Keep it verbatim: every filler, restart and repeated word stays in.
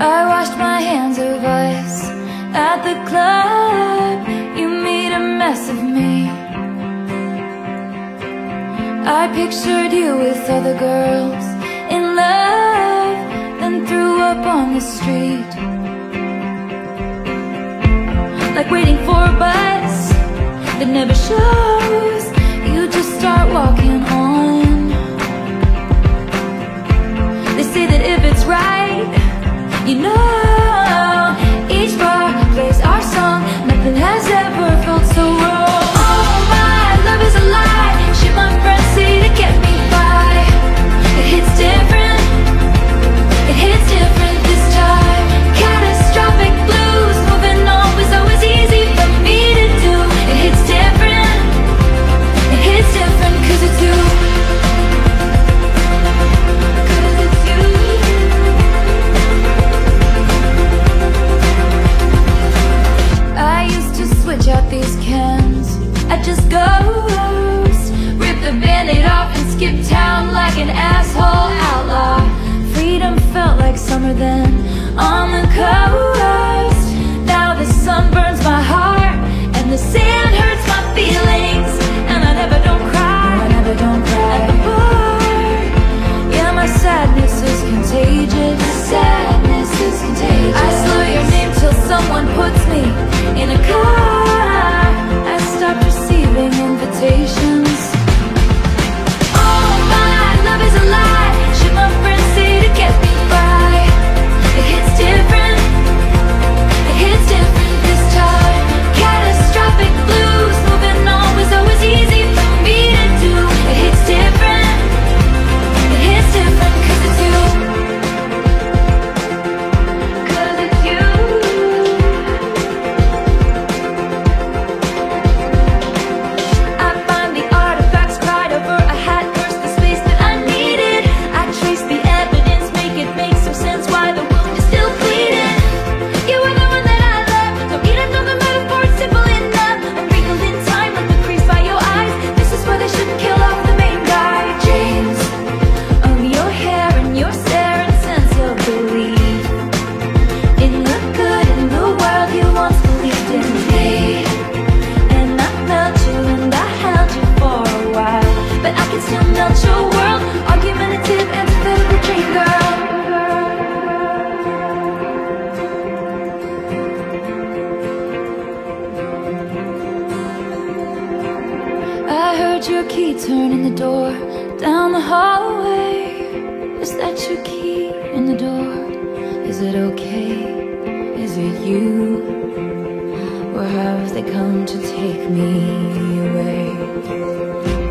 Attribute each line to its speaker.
Speaker 1: I washed my hands of ice at the club. You made a mess of me. I pictured you with other girls in love, then threw up on the street. Like waiting for a bus that never shows, you just start walking on. They say that if it's right, you know, each bar plays our song. Nothing has ever felt so wrong. Oh, my love is a lie. Shit my friends say to get me by. It hits different. It hits different this time. Catastrophic blues. Moving on was always easy for me to do. It hits different. It hits different 'cause it's you. Switch out these cans, I just ghost. Rip the band-aid off and skip town like an asshole outlaw. Freedom felt like summer then on the coast. Now the sun burns my heart and the sand hurts my feelings. And I never don't cry, no, I never don't cry at the bar. Yeah, my sadness is contagious. Sadness is contagious. I slur your name till someone puts me in a car. I stopped receiving invitations. Oh, my love is a lie. Shit my friends say to get me by. It hits different. It hits different this time. Catastrophic blues. Moving on was always easy for me to do. It hits different. It hits different 'cause it's you. Your key turning the door down the hallway. Is that your key in the door? Is it okay? Is it you? Or have they come to take me away?